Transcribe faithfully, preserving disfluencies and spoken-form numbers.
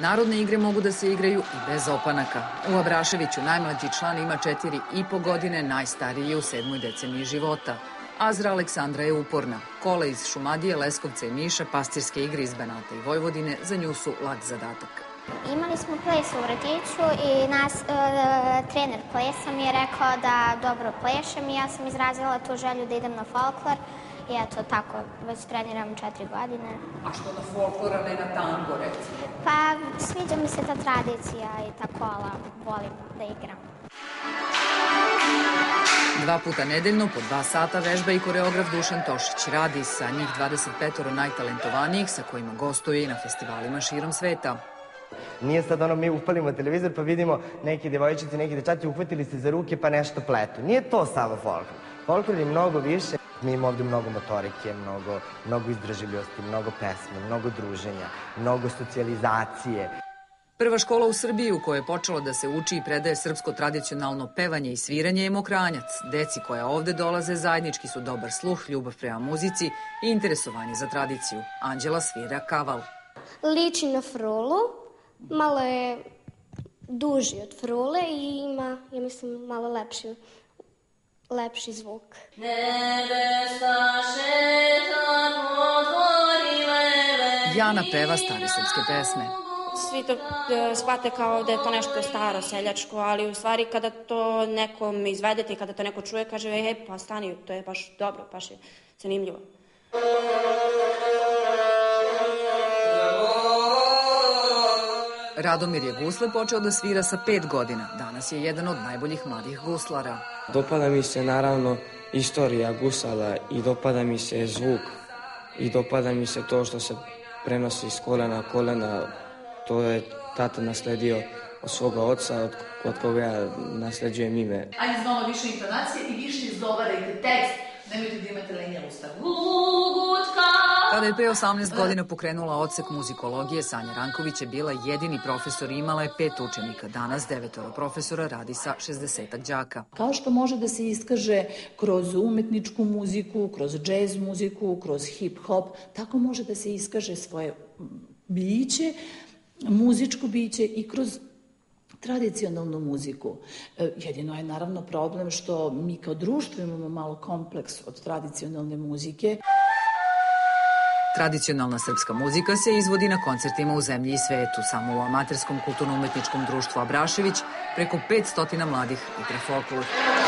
Narodne igre mogu da se igraju i bez opanaka. U Abraševiću najmlađi član ima četiri i po godine, najstariji je u sedmoj deceniji života. Azra Aleksandra je uporna. Kola iz Šumadije, Leskovca i Niša, pastirske igre iz Banata i Vojvodine za nju su lak zadatak. Imali smo ples u vrtiću i nas, e, trener plesa mi je rekao da dobro plešem i ja sam izrazila tu želju da idem na folklor i eto tako, već treniram četiri godine. A što na folklor, a ne na tango, recimo? Pa sviđa mi se ta tradicija i ta kola, volim da igram. Dva puta nedeljno, po dva sata, vežba i koreograf Dušan Tošić. Radi sa njih dvadeset petoro najtalentovanijih sa kojima gostuje i na festivalima širom sveta. Nije sad ono mi upalimo televizor pa vidimo neki devojčici, neki dečaci uhvatili se za ruke pa nešto pletu. Nije to samo folklor. Folklor je mnogo više. Mi imamo ovde mnogo motorike, mnogo, mnogo izdržljivosti, mnogo pesme, mnogo druženja, mnogo socijalizacije. Prva škola u Srbiji u kojoj je počelo da se uči i predaje srpsko tradicionalno pevanje i sviranje je Mokranjac. Deci koja ovde dolaze zajednički su dobar sluh, ljubav prema muzici i interesovanje za tradiciju. Anđela svira kaval. Liči na frulu, malo je duži od frule i ima, ja mislim, malo lepši, lepši zvuk. Jana peva stare srpske pesme. Svi to shvate kao da je to nešto staro, seljačko, ali u stvari kada to nekom izvedete i kada to neko čuje, kaže, e, pa stani, to je baš dobro, baš je zanimljivo. Radomir je gusle počeo da svira sa pet godina. Danas je jedan od najboljih mladih guslara. Dopada mi se naravno istorija gusala i dopada mi se zvuk i dopada mi se to što se prenosi s kolena na kolena. To je tata nasledio od svoga oca, od koga ja nasleđujem ime. Ajde znamo više intonacije i više izgovarajte tekst. Nemojte da imate lenja usta. Kada je pre osamnaest godina pokrenula odsek muzikologije, Sanja Ranković je bila jedini profesor i imala je pet učenika. Danas devetoro profesora radi sa šezdesetak đaka. Kao što može da se iskaže kroz umetničku muziku, kroz džez muziku, kroz hip-hop, tako može da se iskaže svoje biće, muzičko biće i kroz tradicionalnu muziku. Jedino je naravno problem što mi kao društvo imamo malo kompleks od tradicionalne muzike. Tradicionalna srpska muzika se izvodi na koncertima u zemlji i svetu. Samo u amaterskom kulturno-umetničkom društvu Abrašević preko petsto mladih igra folklor.